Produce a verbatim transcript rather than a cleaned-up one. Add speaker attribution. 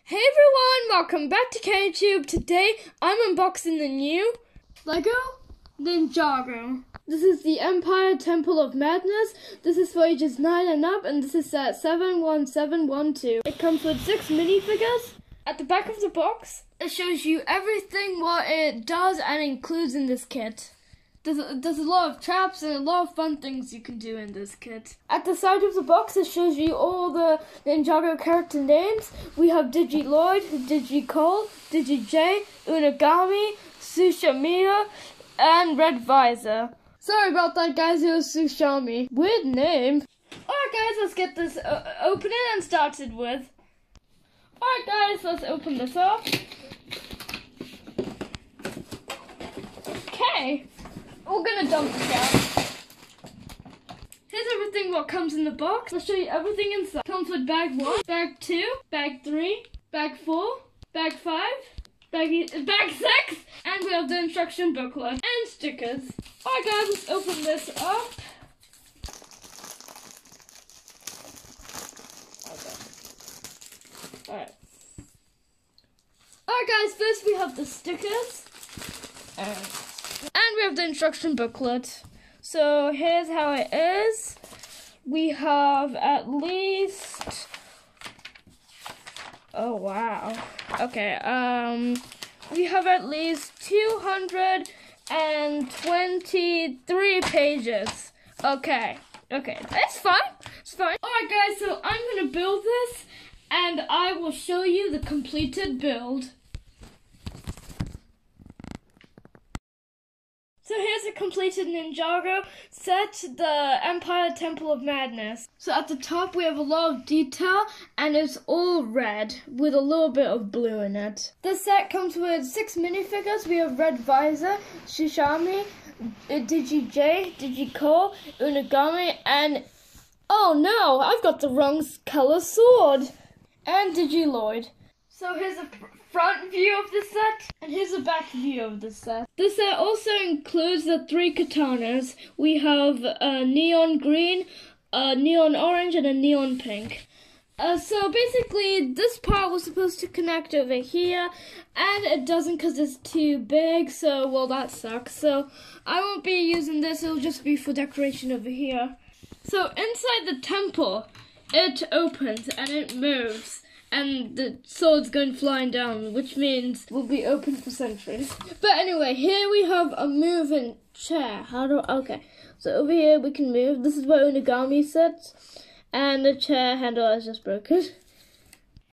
Speaker 1: Hey everyone, welcome back to KTube. Today I'm unboxing the new Lego Ninjago. This is the Empire Temple of Madness. This is for ages nine and up, and this is set seven one seven one two. It comes with six minifigures. At the back of the box, it shows you everything what it does and includes in this kit. There's a, there's a lot of traps and a lot of fun things you can do in this kit. At the side of the box, it shows you all the Ninjago character names. We have Digiloid, Digicole, Digi-J, Unagami, Sushamiya, and Red Visor. Sorry about that, guys, it was Sushami. Weird name. Alright guys, let's get this uh, opening and started with. Alright guys, let's open this up. Okay. We're gonna dump this out. Here's everything what comes in the box. I'll show you everything inside. Comes with bag one, bag two, bag three, bag four, bag five, bag bag six, and we have the instruction booklet and stickers. Alright guys, let's open this up. Okay. Alright. Alright guys, first we have the stickers. And And we have the instruction booklet. So here's how it is. We have at least, oh wow. Okay, um, we have at least two hundred twenty-three pages. Okay, okay, that's fine, it's fine. Alright guys, so I'm gonna build this and I will show you the completed build. So here's a completed Ninjago set, the Empire Temple of Madness. So at the top we have a lot of detail and it's all red with a little bit of blue in it. This set comes with six minifigures. We have Red Visor, Sushami, Digi-J, Digicole, Unagami, and oh no, I've got the wrong color sword, and Digiloid. So here's a front view of the set, and here's a back view of the set. This set also includes the three katanas. We have a neon green, a neon orange, and a neon pink. Uh, so basically, this part was supposed to connect over here, and it doesn't because it's too big, so, well, that sucks. So I won't be using this, it'll just be for decoration over here. So inside the temple, it opens and it moves. And the sword's going flying down, which means we'll be open for centuries. But anyway, here we have a moving chair. How do I, okay. So over here we can move. This is where Unagami sits. And the chair handle is just broken.